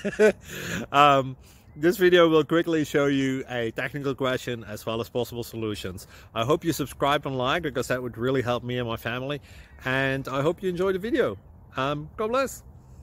um, this video will quickly show you a technical question as well as possible solutions. I hope you subscribe and like, because that would really help me and my family. And I hope you enjoy the video. God bless.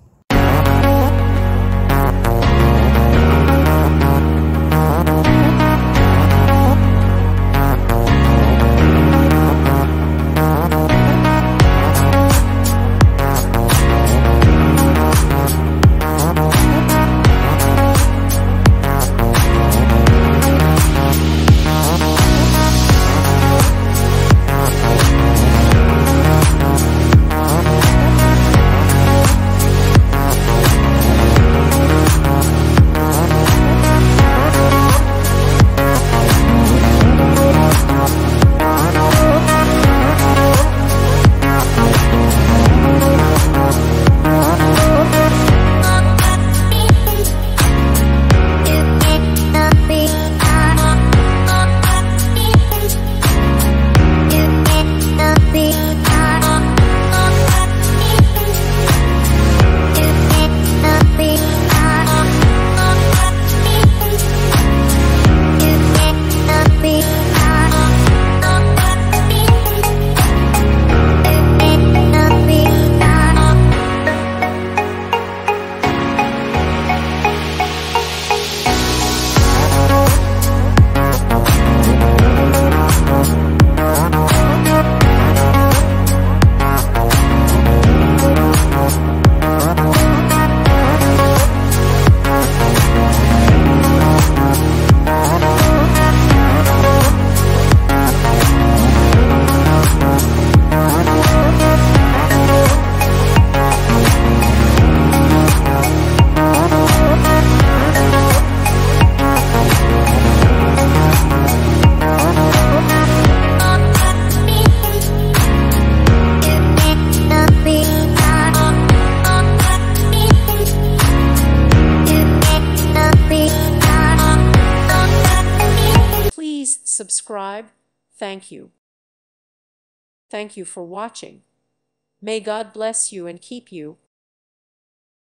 Please subscribe. Thank you. Thank you for watching. May God bless you and keep you.